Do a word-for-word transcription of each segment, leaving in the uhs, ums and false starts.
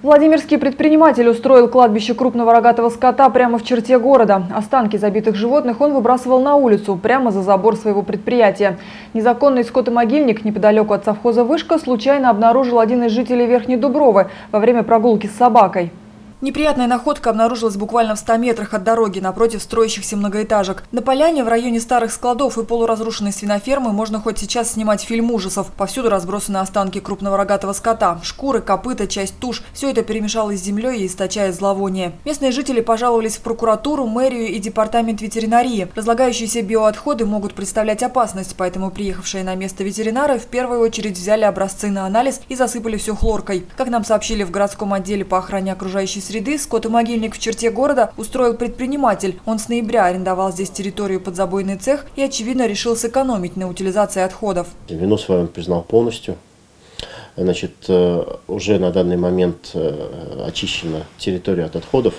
Владимирский предприниматель устроил кладбище крупного рогатого скота прямо в черте города. Останки забитых животных он выбрасывал на улицу, прямо за забор своего предприятия. Незаконный скотомогильник неподалеку от совхоза «Вышка» случайно обнаружил один из жителей Верхней Дубровы во время прогулки с собакой. Неприятная находка обнаружилась буквально в ста метрах от дороги, напротив строящихся многоэтажек. На поляне в районе старых складов и полуразрушенной свинофермы можно хоть сейчас снимать фильм ужасов. Повсюду разбросаны останки крупного рогатого скота. Шкуры, копыта, часть туш – все это перемешалось с землей и источает зловоние. Местные жители пожаловались в прокуратуру, мэрию и департамент ветеринарии. Разлагающиеся биоотходы могут представлять опасность, поэтому приехавшие на место ветеринары в первую очередь взяли образцы на анализ и засыпали все хлоркой. Как нам сообщили в городском отделе по охране окружающей среды, скотомогильник в черте города устроил предприниматель. Он с ноября арендовал здесь территорию под забойный цех и, очевидно, решил сэкономить на утилизации отходов. Вину свою он признал полностью. Значит, уже на данный момент очищена территория от отходов.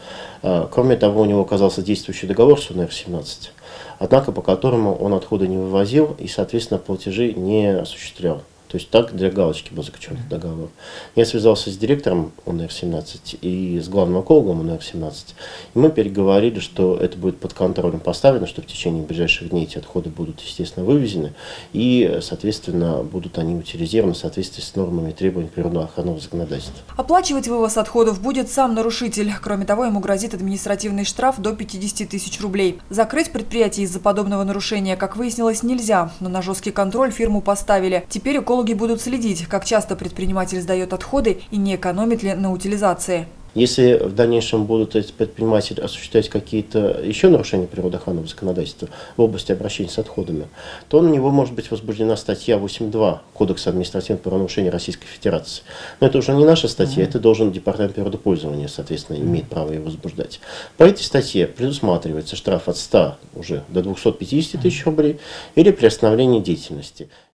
Кроме того, у него оказался действующий договор с УНР семнадцать, однако по которому он отходы не вывозил и, соответственно, платежи не осуществлял. То есть так для галочки был заключен договор. Я связался с директором УНР семнадцать и с главным экологом УНР семнадцать. И мы переговорили, что это будет под контролем поставлено, что в течение ближайших дней эти отходы будут, естественно, вывезены. И, соответственно, будут они утилизированы в соответствии с нормами и требованиями природоохранного законодательства. Оплачивать вывоз отходов будет сам нарушитель. Кроме того, ему грозит административный штраф до пятидесяти тысяч рублей. Закрыть предприятие из-за подобного нарушения, как выяснилось, нельзя. Но на жесткий контроль фирму поставили. Теперь экологи Экологи будут следить, как часто предприниматель сдает отходы и не экономит ли на утилизации. Если в дальнейшем будут эти предприниматели осуществлять какие-то еще нарушения природоохранного законодательства в области обращения с отходами, то на него может быть возбуждена статья восемь два Кодекса административных правонарушений Российской Федерации. Но это уже не наша статья, это должен департамент природопользования, соответственно, имеет право ее возбуждать. По этой статье предусматривается штраф от ста уже до двухсот пятидесяти тысяч рублей или приостановление деятельности.